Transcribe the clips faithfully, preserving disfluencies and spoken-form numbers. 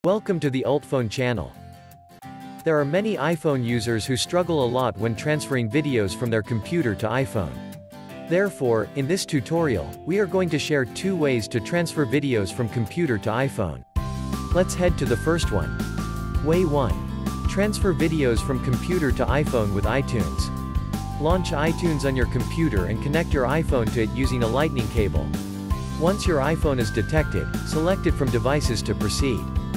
Welcome to the UltFone channel. There are many iPhone users who struggle a lot when transferring videos from their computer to iPhone. Therefore, in this tutorial, we are going to share two ways to transfer videos from computer to iPhone. Let's head to the first one. Way one. Transfer videos from computer to iPhone with iTunes. Launch iTunes on your computer and connect your iPhone to it using a lightning cable. Once your iPhone is detected, select it from Devices to proceed.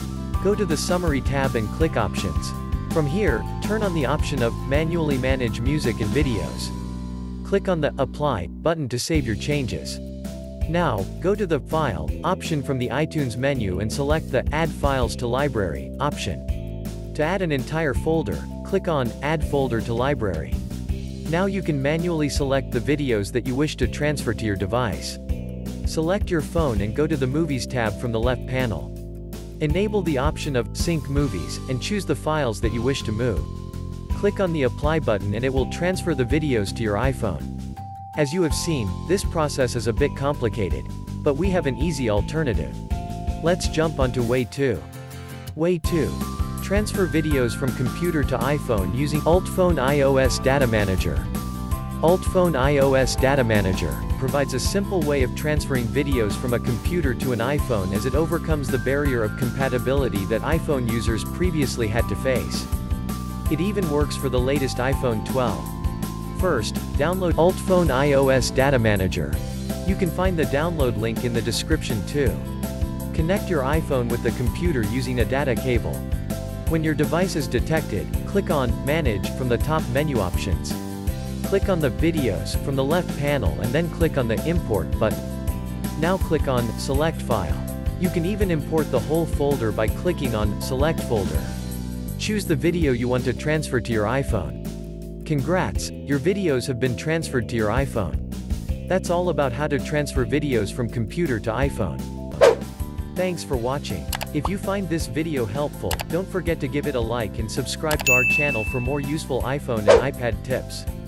Go to the Summary tab and click Options. From here, turn on the option of Manually Manage Music and Videos. Click on the Apply button to save your changes. Now, go to the File option from the iTunes menu and select the Add Files to Library option. To add an entire folder, click on Add Folder to Library. Now you can manually select the videos that you wish to transfer to your device. Select your phone and go to the Movies tab from the left panel. Enable the option of Sync Movies, and choose the files that you wish to move. Click on the Apply button and it will transfer the videos to your iPhone. As you have seen, this process is a bit complicated, but we have an easy alternative. Let's jump onto Way two. Way two. Transfer videos from computer to iPhone using UltFone iOS Data Manager. UltFone iOS Data Manager provides a simple way of transferring videos from a computer to an iPhone, as it overcomes the barrier of compatibility that iPhone users previously had to face. It even works for the latest iPhone twelve. First, download UltFone iOS Data Manager. You can find the download link in the description too. Connect your iPhone with the computer using a data cable. When your device is detected, click on Manage from the top menu options. Click on the Videos from the left panel and then click on the Import button. Now click on Select File. You can even import the whole folder by clicking on Select Folder. Choose the video you want to transfer to your iPhone. Congrats, your videos have been transferred to your iPhone. That's all about how to transfer videos from computer to iPhone. Thanks for watching. If you find this video helpful, don't forget to give it a like and subscribe to our channel for more useful iPhone and iPad tips.